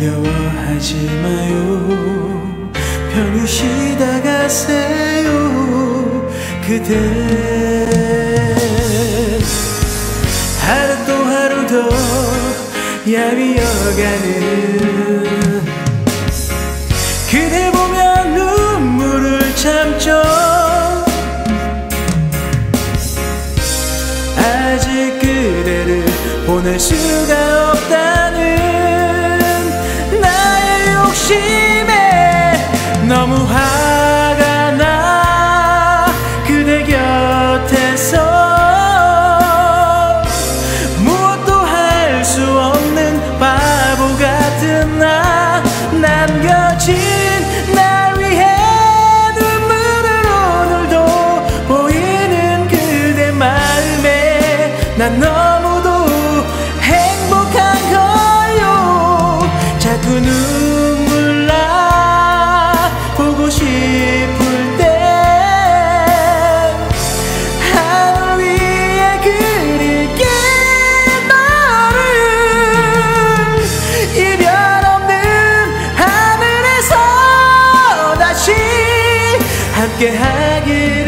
두려워하지 마요. 편히 쉬다 가세요. 그대 하루 또 하루 더 야위어가는 그대 보면 눈물을 참죠. 아직 그대를 보낼 수가 없다는 나의 욕심에 너무 화가 나. 그대 곁에서 무엇도 할 수 없는 바보 같은 나. 남겨진 날 위해 눈물을 오늘도 보이는 그대 마음에 난 너무도 행복한 거요. 자꾸 눈물 나 보고 싶을 때 하늘 위에 그릴게. 너를 이별 없는 하늘에서 다시 함께 하기를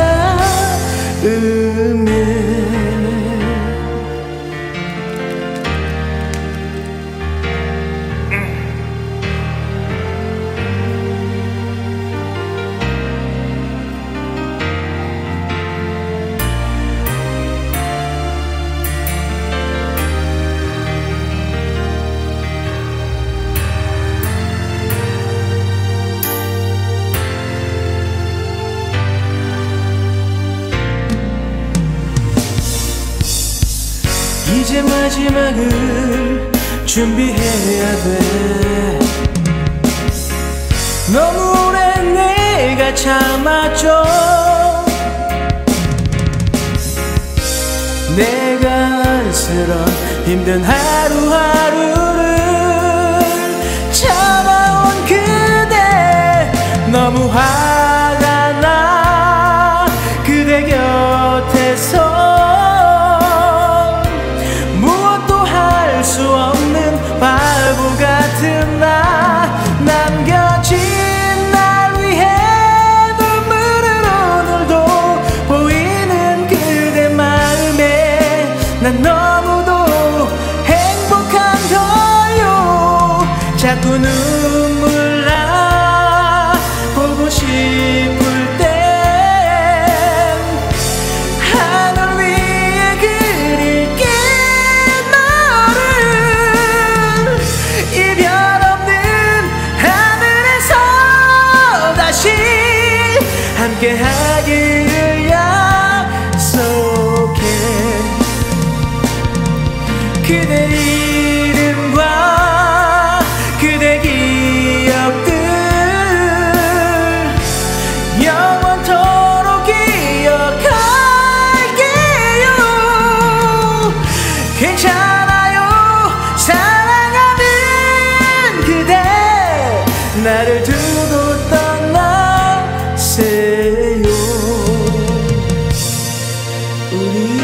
닿으네. 이제 마지막을 준비해야 돼. 너무 오래 내가 참았죠. 내가 안쓰러운 힘든 하루하루를 참아온 그대 너무 화가 나. 그대 곁에서 수 없는 바보 같은 나. 남겨진 날 위해 눈물을 오늘도 보이는 그대 마음에 난 너무도 행복한 거요. 자꾸 눈물 나 보고 싶을 때 하늘 위에 그릴게. 함께 하기를 약속해. 그대 이름과 그대 기억들 영원토록 기억할게요. 괜찮아요. 사랑하는 그대 나를 두고 떠나 우리